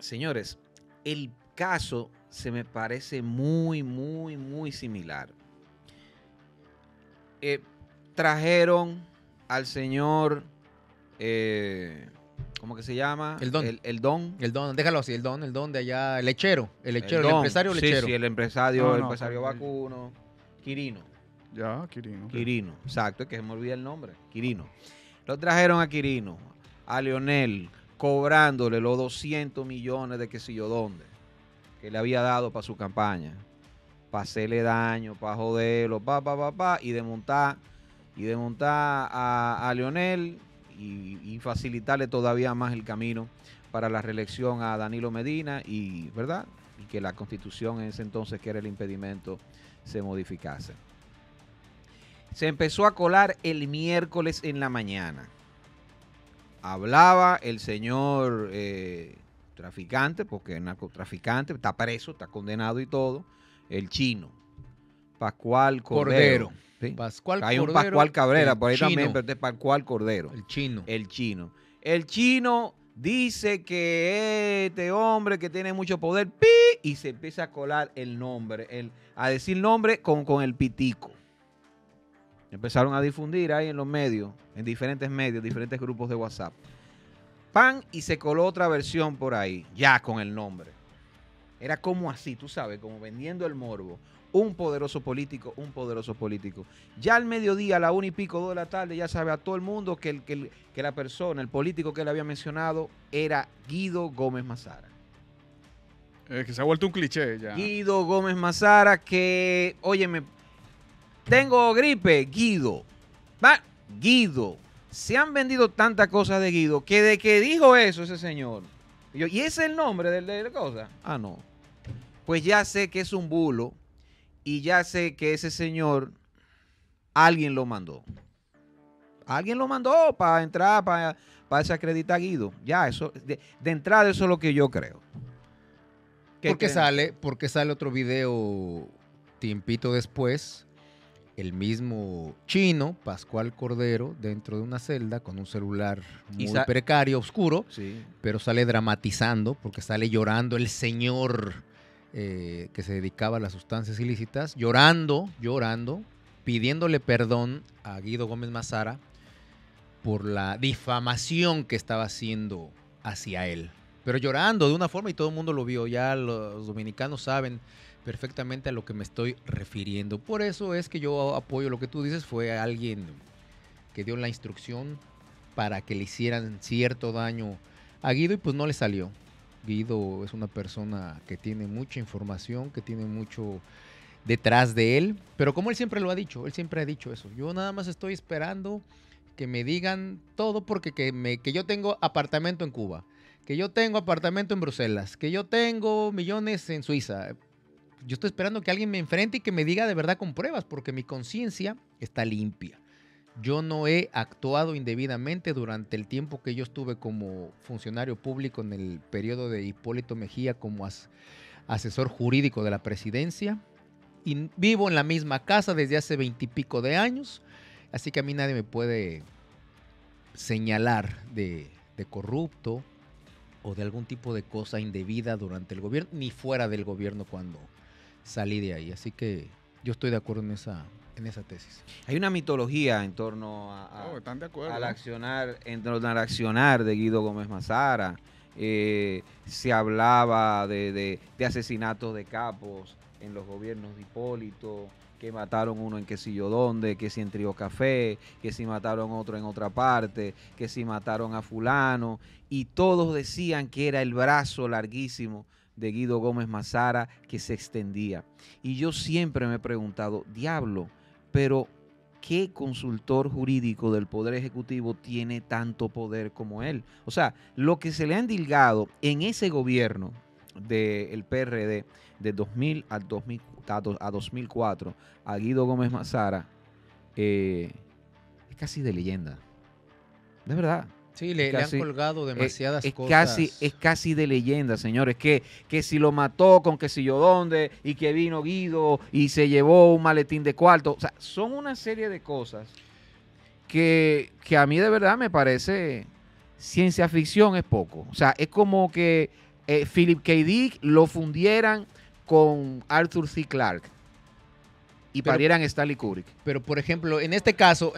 señores, el caso se me parece muy, muy, muy similar. Trajeron al señor, ¿cómo que se llama? El Don. El Don. El Don, déjalo así, el Don de allá, el lechero, el Don. empresario lechero. Sí, el empresario, No, empresario vacuno. Quirino. Ya, Quirino. Quirino, exacto, es que se me olvida el nombre. Quirino. Lo trajeron a Quirino, a Leonel, cobrándole los 200 millones de qué sé yo dónde, que le había dado para su campaña, para hacerle daño, para joderlo, y desmontar a Leonel y facilitarle todavía más el camino para la reelección a Danilo Medina y, ¿verdad? Y que la Constitución en ese entonces, que era el impedimento, se modificase. Se empezó a colar el miércoles en la mañana. Hablaba el señor traficante, porque es narcotraficante, está preso, está condenado y todo, el chino, Pascual Cordero. ¿Sí? Pascual Hay un Cordero, Pascual Cabrera el por ahí chino. también, pero este es Pascual Cordero. El chino. El chino. El chino dice que este hombre que tiene mucho poder, ¡pi! Y se empieza a colar el nombre, a decir nombre con el pitico. Empezaron a difundir ahí en los medios, en diferentes medios, diferentes grupos de WhatsApp. Pan, y se coló otra versión por ahí, ya con el nombre. Era como así, tú sabes, como vendiendo el morbo. Un poderoso político, un poderoso político. Ya al mediodía, a la 1:00 2 de la tarde, ya sabe a todo el mundo que la persona, el político que él había mencionado, era Guido Gómez Mazara. Que se ha vuelto un cliché ya. Guido Gómez Mazara, que, óyeme, tengo gripe, Guido. Va, Guido. Se han vendido tantas cosas de Guido que de que dijo eso ese señor. ¿Y ese es el nombre de la cosa? Ah, no. Pues ya sé que es un bulo y ya sé que ese señor, alguien lo mandó. Alguien lo mandó para entrar, para desacreditar a Guido. Ya, eso, de entrada, eso es lo que yo creo. Porque sale otro video tiempito después, el mismo chino, Pascual Cordero, dentro de una celda con un celular muy precario, oscuro, sí, pero sale dramatizando porque sale llorando el señor que se dedicaba a las sustancias ilícitas, llorando, pidiéndole perdón a Guido Gómez Mazara por la difamación que estaba haciendo hacia él. Pero llorando de una forma y todo el mundo lo vio. Ya los dominicanos saben perfectamente a lo que me estoy refiriendo. Por eso es que yo apoyo lo que tú dices. Fue alguien que dio la instrucción para que le hicieran cierto daño a Guido y pues no le salió. Guido es una persona que tiene mucha información, que tiene mucho detrás de él. Pero como él siempre lo ha dicho, él siempre ha dicho eso. Yo nada más estoy esperando que me digan todo porque que yo tengo apartamento en Cuba, que yo tengo apartamento en Bruselas, que yo tengo millones en Suiza. Yo estoy esperando que alguien me enfrente y que me diga de verdad con pruebas, porque mi conciencia está limpia. Yo no he actuado indebidamente durante el tiempo que yo estuve como funcionario público en el periodo de Hipólito Mejía como asesor jurídico de la presidencia. Y vivo en la misma casa desde hace 20 y pico de años. Así que a mí nadie me puede señalar de corrupto o de algún tipo de cosa indebida durante el gobierno, ni fuera del gobierno cuando salí de ahí. Así que yo estoy de acuerdo en esa tesis. Hay una mitología en torno ¿están de acuerdo? al accionar de Guido Gómez Mazara. Se hablaba de asesinatos de capos en los gobiernos de Hipólito, que mataron uno en qué sé yo dónde, que si en Trío Café, que si mataron otro en otra parte, que si mataron a fulano, y todos decían que era el brazo larguísimo de Guido Gómez Mazara que se extendía. Y yo siempre me he preguntado, diablo, pero ¿qué consultor jurídico del Poder Ejecutivo tiene tanto poder como él? O sea, lo que se le ha endilgado en ese gobierno del PRD de 2000 a 2004 a Guido Gómez Mazara es casi de leyenda. De verdad. Sí, le han colgado demasiadas cosas. Es casi de leyenda, señores. Que si lo mató con que si yo dónde, y que vino Guido y se llevó un maletín de cuarto. O sea, son una serie de cosas que a mí de verdad me parece ciencia ficción es poco. O sea, es como que Philip K. Dick lo fundieran con Arthur C. Clarke y Pero- parieran Stanley Kubrick. Pero, por ejemplo, en este caso,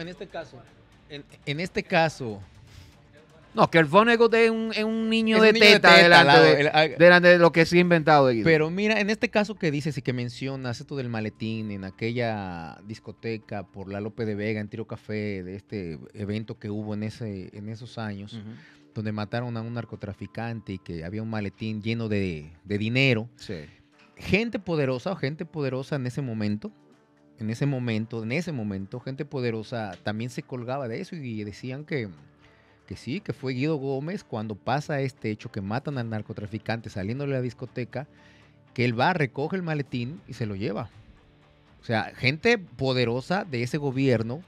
No, que el Vonnegut es un niño es de un niño de teta teta, delante, al lado, delante de lo que se ha inventado de Guido. pero mira, en este caso que dices y que mencionas esto del maletín en aquella discoteca por la Lope de Vega, en Tiro Café, de este evento que hubo en esos años, Ujú. donde mataron a un narcotraficante y que había un maletín lleno de dinero. Sí. Gente poderosa en ese momento, gente poderosa también se colgaba de eso y decían que sí, que fue Guido Gómez cuando pasa este hecho, que matan al narcotraficante saliendo de la discoteca, que él va, recoge el maletín y se lo lleva. O sea, gente poderosa de ese gobierno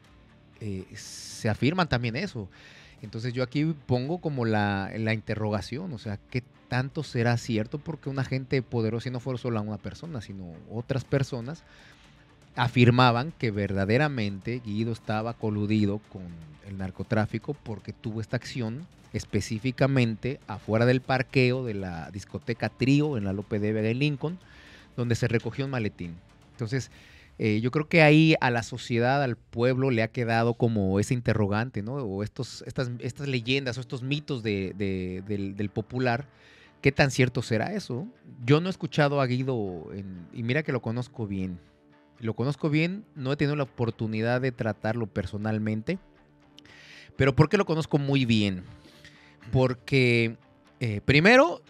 se afirman también eso. Entonces yo aquí pongo como la interrogación, o sea, ¿qué tanto será cierto? Porque una gente poderosa, y no fue solo una persona, sino otras personas, afirmaban que verdaderamente Guido estaba coludido con el narcotráfico porque tuvo esta acción específicamente afuera del parqueo de la discoteca Trío en la Lope de Vega en Lincoln, donde se recogió un maletín. Entonces, yo creo que ahí a la sociedad, al pueblo, le ha quedado como ese interrogante, ¿no? O estas leyendas o estos mitos del popular. ¿Qué tan cierto será eso? Yo no he escuchado a Guido, y mira que lo conozco bien. No he tenido la oportunidad de tratarlo personalmente. ¿Pero por qué lo conozco muy bien? Porque, primero,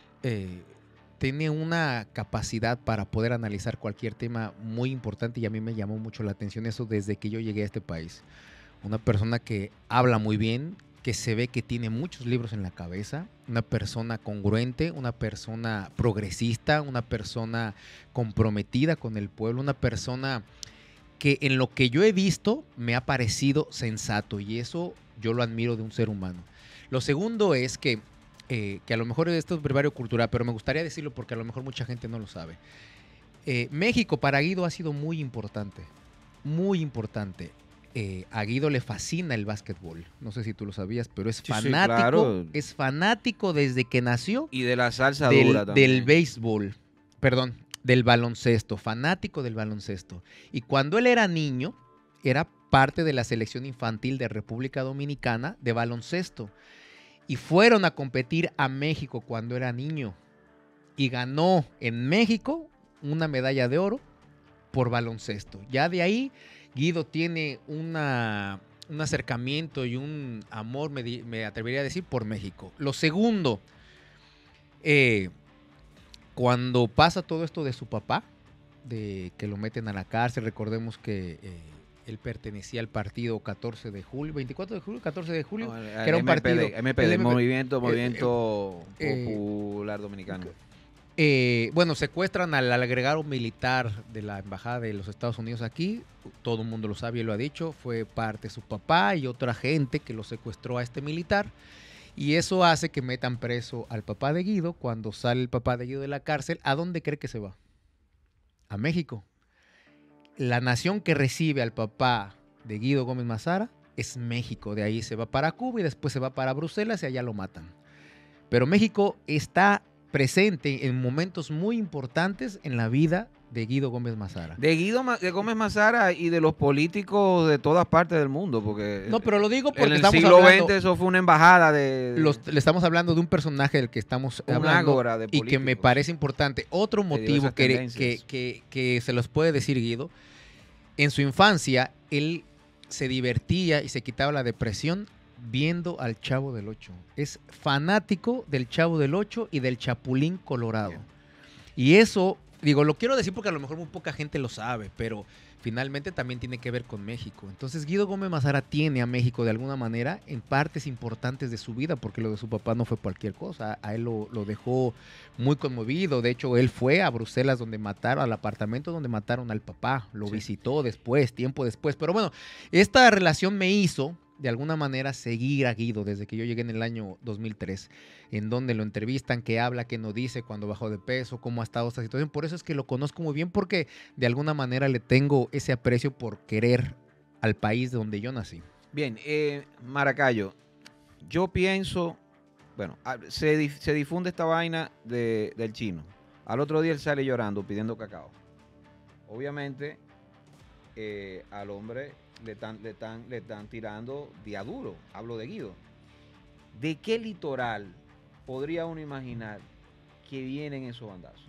tiene una capacidad para poder analizar cualquier tema muy importante y a mí me llamó mucho la atención eso desde que yo llegué a este país. Una persona que habla muy bien, que se ve que tiene muchos libros en la cabeza, una persona congruente, una persona progresista, una persona comprometida con el pueblo, una persona que en lo que yo he visto me ha parecido sensato y eso yo lo admiro de un ser humano. Lo segundo es que a lo mejor esto es brevario cultural, pero me gustaría decirlo porque a lo mejor mucha gente no lo sabe. México para Guido ha sido muy importante, muy importante. A Guido le fascina el básquetbol. No sé si tú lo sabías, pero es Sí, fanático. claro. Es fanático desde que nació Y de la salsa dura también. del béisbol. Perdón, del baloncesto. Fanático del baloncesto. Y cuando él era niño, era parte de la selección infantil de República Dominicana de baloncesto. Y fueron a competir a México cuando era niño. Y ganó en México una medalla de oro por baloncesto. Ya de ahí Guido tiene un acercamiento y un amor, me atrevería a decir, por México. Lo segundo, cuando pasa todo esto de su papá, de que lo meten a la cárcel, recordemos que él pertenecía al partido 14 de julio, 24 de julio, 14 de julio, No, que era un partido... MPD, el Movimiento Popular Dominicano. Bueno, secuestran al agregado militar de la Embajada de los Estados Unidos aquí. Todo el mundo lo sabe y lo ha dicho. Fue parte de su papá y otra gente que lo secuestró a este militar. Y eso hace que metan preso al papá de Guido. Cuando sale el papá de Guido de la cárcel, ¿a dónde cree que se va? A México. La nación que recibe al papá de Guido Gómez Mazara es México. De ahí se va para Cuba y después se va para Bruselas y allá lo matan. Pero México está presente en momentos muy importantes en la vida de Guido Gómez Mazara. De Gómez Mazara y de los políticos de todas partes del mundo, porque No, pero lo digo en porque el estamos siglo hablando, XX eso fue una embajada de le estamos hablando de un personaje del que estamos un hablando ágora de y que me políticos. parece importante. Otro motivo diversas que tendencias. se los puede decir Guido, en su infancia él se divertía y se quitaba la depresión viendo al Chavo del Ocho. Es fanático del Chavo del Ocho y del Chapulín Colorado. Bien. Y eso, digo, lo quiero decir porque a lo mejor muy poca gente lo sabe, pero finalmente también tiene que ver con México. Entonces Guido Gómez Mazara tiene a México de alguna manera en partes importantes de su vida, porque lo de su papá no fue cualquier cosa. A él lo dejó muy conmovido. De hecho, él fue a Bruselas donde mataron, al apartamento donde mataron al papá. Lo Sí. visitó después, tiempo después. Pero bueno, esta relación me hizo de alguna manera seguir a Guido desde que yo llegué en el año 2003, en donde lo entrevistan, qué habla, qué no dice, cuando bajó de peso, cómo ha estado esta situación. Por eso es que lo conozco muy bien, porque de alguna manera le tengo ese aprecio por querer al país de donde yo nací. Bien, Maracayo, yo pienso, bueno, se difunde esta vaina del chino. Al otro día él sale llorando pidiendo cacao. Obviamente al hombre le están tirando día duro. Hablo de Guido. ¿De qué litoral podría uno imaginar que vienen esos bandazos?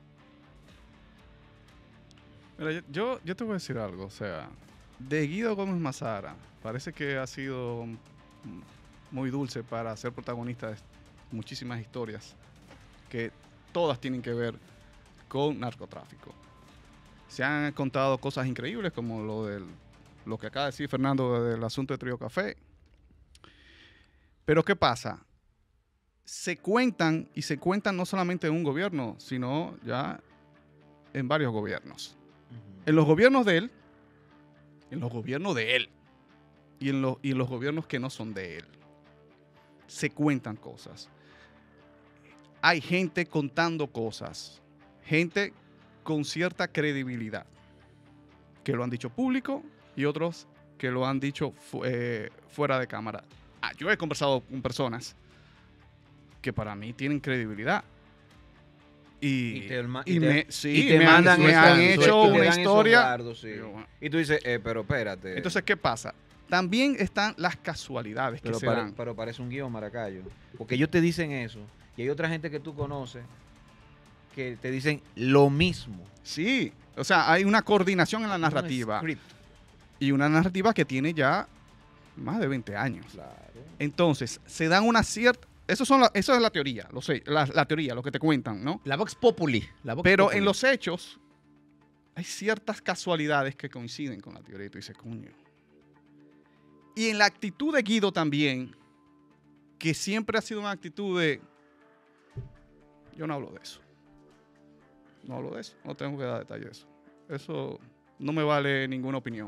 Mira, yo te voy a decir algo, o sea, de Guido Gómez Mazara, parece que ha sido muy dulce para ser protagonista de muchísimas historias que todas tienen que ver con narcotráfico. Se han contado cosas increíbles como lo que acaba de decir Fernando del asunto de Trío Café. Pero ¿qué pasa? Se cuentan no solamente en un gobierno, sino ya en varios gobiernos. En los gobiernos de él, en los gobiernos de él y en los gobiernos que no son de él. Se cuentan cosas. Hay gente contando cosas, gente con cierta credibilidad, que lo han dicho público y otros que lo han dicho fuera de cámara. Yo he conversado con personas que para mí tienen credibilidad. Y me han hecho una historia. Dardos, sí. Y tú dices, pero espérate. Entonces, ¿qué pasa? También están las casualidades que se dan. Pero parece un guión, Maracayo. Porque ellos te dicen eso. Y hay otra gente que tú conoces que te dicen lo mismo. Sí. O sea, hay una coordinación en la narrativa. Y una narrativa que tiene ya más de 20 años. Claro. Entonces, se dan una cierta... Eso es la teoría, lo sé, la teoría, lo que te cuentan, ¿no? La Vox Populi. Pero en los hechos hay ciertas casualidades que coinciden con la teoría y tú dices, coño. Y en la actitud de Guido también, que siempre ha sido una actitud de, yo no hablo de eso. No hablo de eso, no tengo que dar detalles de eso. Eso no me vale ninguna opinión.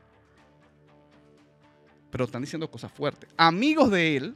Pero están diciendo cosas fuertes. Amigos de él,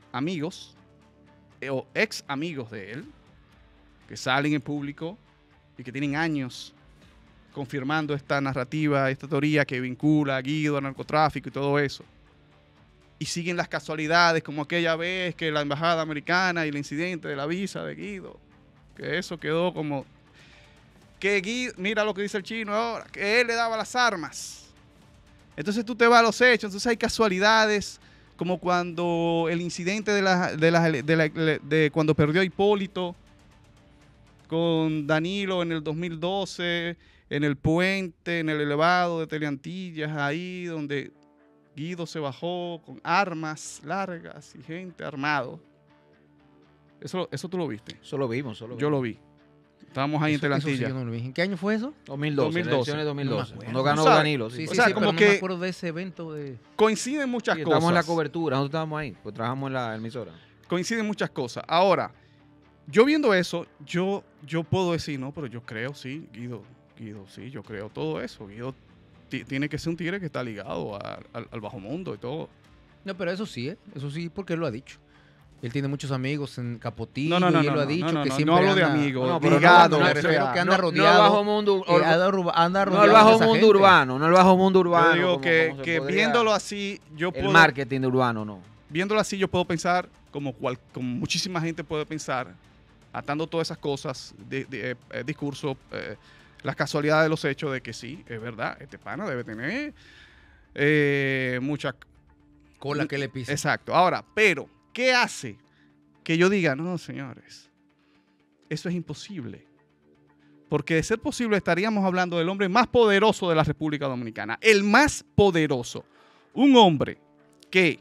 o ex amigos de él, que salen en público y que tienen años confirmando esta narrativa, esta teoría que vincula a Guido al narcotráfico y todo eso. Y siguen las casualidades, como aquella vez que la embajada americana y el incidente de la visa de Guido, que eso quedó como que Guido, mira lo que dice el chino ahora, que él le daba las armas. Entonces tú te vas a los hechos, entonces hay casualidades, como cuando el incidente de cuando perdió Hipólito con Danilo en el 2012, en el puente, en el elevado de Teleantillas, ahí donde Guido se bajó con armas largas y gente armado. Eso tú lo viste. Eso lo vimos, Yo lo vi. Estábamos ahí en Teleantillas. Sí, no lo vi. ¿En qué año fue eso? 2012. Elecciones 2012. No Cuando ganó Danilo. Sí, o sea, pero como no que me acuerdo de ese evento de... Coinciden muchas cosas. Estábamos en la cobertura, nosotros estábamos ahí, pues trabajamos en la emisora. Coinciden muchas cosas. Ahora, yo viendo eso, yo puedo decir, no, pero yo creo, sí, Guido, sí, yo creo todo eso. Guido tiene que ser un tigre que está ligado al bajo mundo y todo. No, pero eso sí, porque él lo ha dicho. Él tiene muchos amigos en Capotillo no, y él lo ha dicho que siempre no hablo de anda, amigos, no, pero ligado. me refiero que anda No rodeado. el bajo mundo, anda no rodeado el de bajo esa mundo gente. urbano, no el bajo mundo Yo urbano. digo como que podría- viéndolo así, yo el puedo... marketing de urbano, no. Viéndolo así, yo puedo pensar, como muchísima gente puede pensar, atando todas esas cosas, discurso, las casualidades de los hechos, de que sí, es verdad, este pana debe tener mucha... Cola que le pisa. Exacto. Ahora, pero, ¿qué hace que yo diga, no, señores, eso es imposible? Porque de ser posible estaríamos hablando del hombre más poderoso de la República Dominicana. El más poderoso. Un hombre que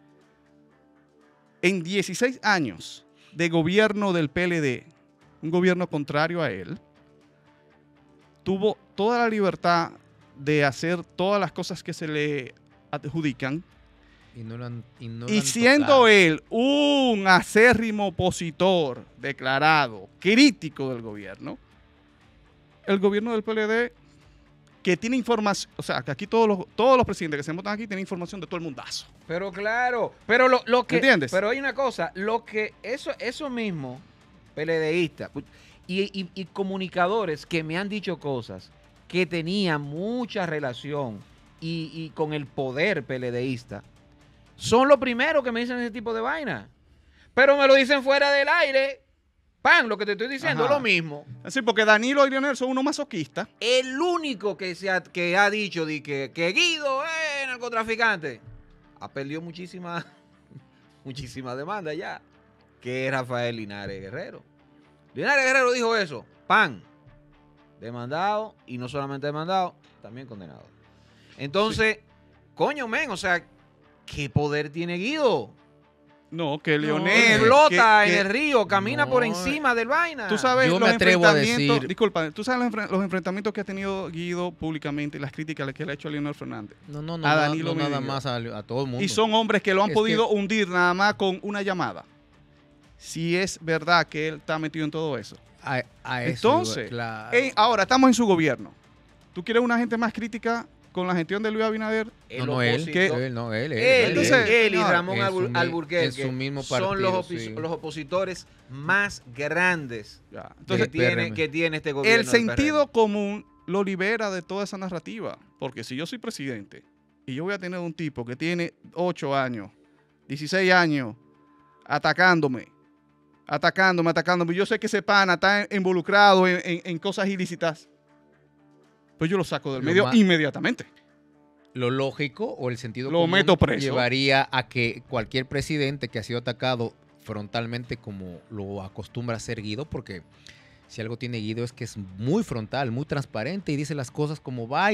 en 16 años de gobierno del PLD, un gobierno contrario a él, tuvo toda la libertad de hacer todas las cosas que se le adjudican. Y siendo él un acérrimo opositor declarado, crítico del gobierno, el gobierno del PLD, que tiene información, o sea, que aquí todos los presidentes que se votan aquí tienen información de todo el mundazo. Pero claro, pero lo que... ¿Entiendes? Pero hay una cosa, lo que eso mismo, PLDistas y comunicadores que me han dicho cosas que tenían mucha relación y con el poder PLDista, son los primeros que me dicen ese tipo de vaina. Pero me lo dicen fuera del aire. Pan, lo que te estoy diciendo es Ajá. lo mismo. Sí, porque Danilo y Leonel son unos masoquistas. El único que ha dicho que Guido es narcotraficante ha perdido muchísimas demandas ya, que es Rafael Linares Guerrero. Linares Guerrero dijo eso. Pan, demandado, y no solamente demandado, también condenado. Entonces, coño, men, o sea, ¿qué poder tiene Guido? No, que Leonel... Flota que- en el río, camina no, por encima del vaina. Tú sabes Yo los me atrevo a enfrentamientos... decir- Disculpa, tú sabes los enfrentamientos que ha tenido Guido públicamente y las críticas que le ha hecho a Leonel Fernández. No, A Danilo nada Medina. más a todo el mundo. Y son hombres que lo han Es podido hundir nada más con una llamada. Si es verdad que él está metido en todo eso. A eso, Entonces, claro. ahora estamos en su gobierno. ¿Tú quieres una gente más crítica con la gestión de Luis Abinader? El no, él, opositor- él, no, él, Entonces, él y no, Ramón en su mi- Alburquerque en su mismo son los, partido, sí. los opositores más grandes Ya. Entonces, que tiene este gobierno. El sentido común lo libera de toda esa narrativa. Porque si yo soy presidente y yo voy a tener un tipo que tiene 8 años, 16 años, atacándome, y yo sé que ese pana está involucrado en cosas ilícitas, pues yo lo saco del Lo medio más- inmediatamente. Lo lógico o el sentido Lo común meto preso. llevaría a que cualquier presidente que ha sido atacado frontalmente como lo acostumbra a hacer Guido, porque si algo tiene Guido es que es muy frontal, muy transparente y dice las cosas como va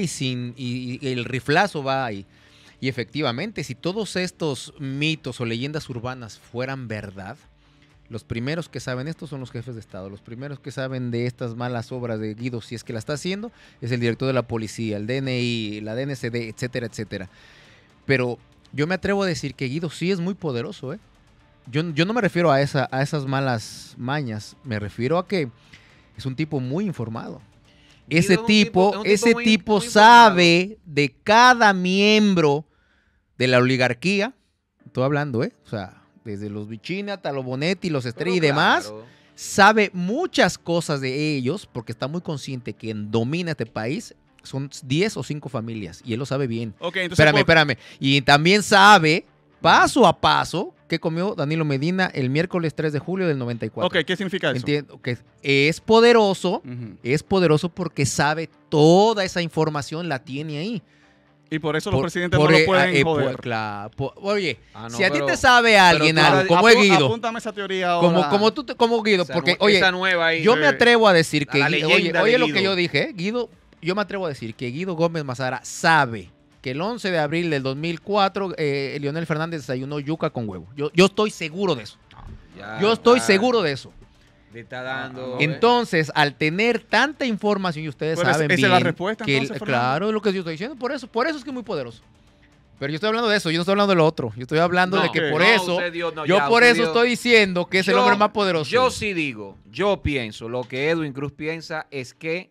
y el riflazo va ahí. Y efectivamente, si todos estos mitos o leyendas urbanas fueran verdad, los primeros que saben esto son los jefes de Estado. Los primeros que saben de estas malas obras de Guido, si es que la está haciendo, es el director de la policía, el DNI, la DNCD, etcétera, etcétera. Pero yo me atrevo a decir que Guido sí es muy poderoso, ¿eh? Yo no me refiero a esas malas mañas, me refiero a que es un tipo muy informado. Guido Ese es un tipo, tipo ese muy tipo informado. sabe de cada miembro de la oligarquía. Estoy hablando, O sea, desde los Vicini hasta los Bonetti, los Estrella y demás. Claro. Sabe muchas cosas de ellos porque está muy consciente que quien domina este país son 10 o 5 familias y él lo sabe bien. Ok, entonces, Espérame. Y también sabe paso a paso qué comió Danilo Medina el miércoles 3 de julio del 94. Ok, ¿qué significa eso? Entiendo que es poderoso. Ujú. Es poderoso porque sabe toda esa información, la tiene ahí. Y por eso los Por- presidentes por- no lo pueden por- joder. oye, Ah, no, si a ti pero- te sabe alguien tú la- algo, como es Guido, Apúntame esa teoría ahora. como Guido, Esa porque, nue- oye, esa nueva ahí, yo me atrevo a decir que, la oye, leyenda de lo que Guido. yo dije, Guido, yo me atrevo a decir que Guido Gómez Mazara sabe que el 11 de abril del 2004 Leonel Fernández desayunó yuca con huevo. Yo estoy seguro de eso. Ya, Yo estoy ya, seguro de eso. Le está dando. Entonces, al tener tanta información y ustedes Pero saben esa es bien la respuesta, que entonces, Fernando. claro, es lo que yo estoy diciendo, por eso es que es muy poderoso. Pero yo estoy hablando de eso, yo no estoy hablando de lo otro. Yo estoy hablando No, de que ok. por no, eso, usted dio- no, yo ya, por usted eso dio- estoy diciendo que es el Yo- hombre más poderoso. Yo sí digo, yo pienso, lo que Edwin Cruz piensa es que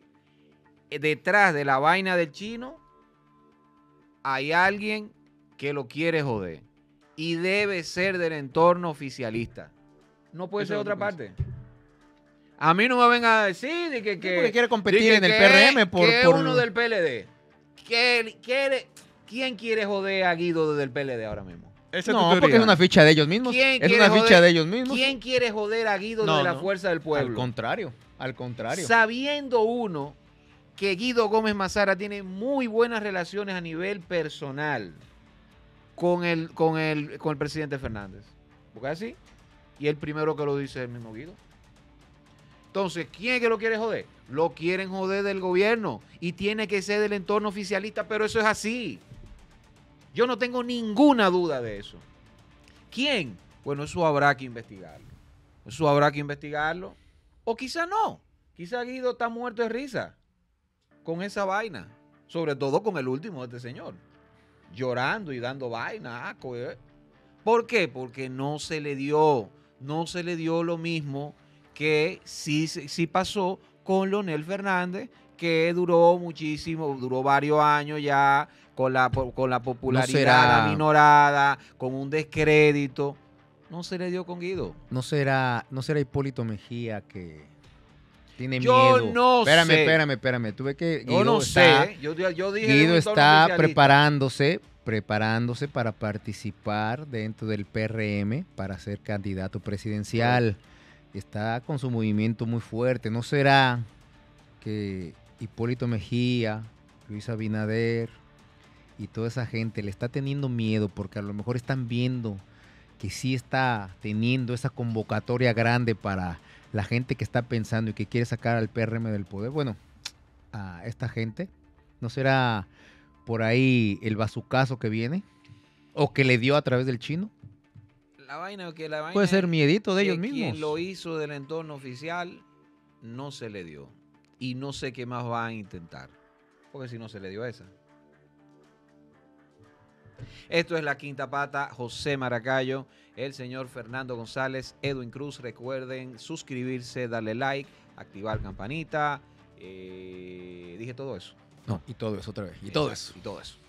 detrás de la vaina del chino hay alguien que lo quiere joder y debe ser del entorno oficialista. No puede Eso ser es otra lo que parte. A mí no me vengan a decir de que, porque quiere competir de que- en el que- PRM por... que por- uno del PLD. ¿Quién quiere joder a Guido desde el PLD ahora mismo? Esa es tu No, teoría. porque es una ficha de ellos mismos. ¿Quién Es quiere una ficha joder- de ellos mismos. ¿Quién quiere joder a Guido No, de la no. fuerza del pueblo? Al contrario. Sabiendo uno que Guido Gómez Mazara tiene muy buenas relaciones a nivel personal con el presidente Fernández. ¿Porque es así? Y el primero que lo dice es el mismo Guido. Entonces, ¿quién es que lo quiere joder? Lo quieren joder del gobierno y tiene que ser del entorno oficialista, pero eso es así. Yo no tengo ninguna duda de eso. ¿Quién? Bueno, eso habrá que investigarlo. Eso habrá que investigarlo. O quizá no. Quizá Guido está muerto de risa con esa vaina. Sobre todo con el último de este señor. Llorando y dando vaina. Asco, ¿eh? ¿Por qué? Porque no se le dio lo mismo que sí pasó con Leonel Fernández, que duró muchísimo, duró varios años ya con la popularidad aminorada, con un descrédito. No se le dio con Guido. ¿No será Hipólito Mejía que Tiene Yo miedo. no sé. Espérame. Tuve que... Yo no sé. Yo dije de Guido un entorno está oficialista. preparándose para participar dentro del PRM para ser candidato presidencial. Está con su movimiento muy fuerte. ¿No será que Hipólito Mejía, Luis Abinader y toda esa gente le está teniendo miedo porque a lo mejor están viendo que sí está teniendo esa convocatoria grande para la gente que está pensando y que quiere sacar al PRM del poder? Bueno, a esta gente, ¿no será por ahí el bazucazo que viene? ¿O que le dio a través del chino? La vaina Puede ser miedito de que ellos mismos. quien lo hizo del entorno oficial no se le dio. Y no sé qué más van a intentar. Porque si no se le dio esa. Esto es La Quinta Pata, José Maracayo, el señor Fernando González, Edwin Cruz. Recuerden suscribirse, darle like, activar campanita. Dije todo eso. No, y todo eso otra vez. Y todo eso. Y todo eso.